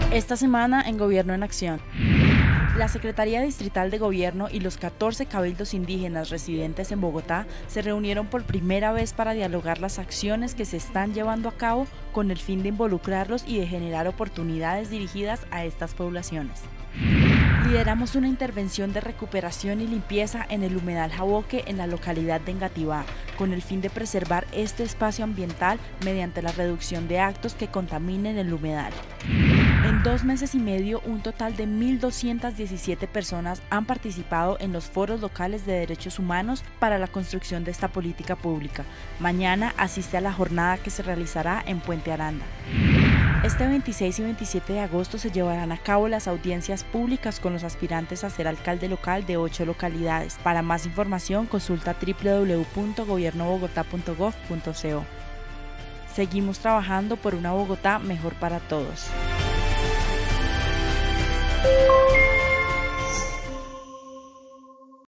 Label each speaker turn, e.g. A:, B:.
A: Esta semana en Gobierno en Acción. La Secretaría Distrital de Gobierno y los 14 cabildos indígenas residentes en Bogotá se reunieron por primera vez para dialogar las acciones que se están llevando a cabo con el fin de involucrarlos y de generar oportunidades dirigidas a estas poblaciones. Lideramos una intervención de recuperación y limpieza en el humedal Jaboque en la localidad de Engativá, con el fin de preservar este espacio ambiental mediante la reducción de actos que contaminen el humedal. En 2 meses y medio, un total de 1.217 personas han participado en los foros locales de derechos humanos para la construcción de esta política pública. Mañana asiste a la jornada que se realizará en Puente Aranda. Este 26 y 27 de agosto se llevarán a cabo las audiencias públicas con los aspirantes a ser alcalde local de 8 localidades. Para más información, consulta www.gobiernobogotá.gov.co. Seguimos trabajando por una Bogotá mejor para todos.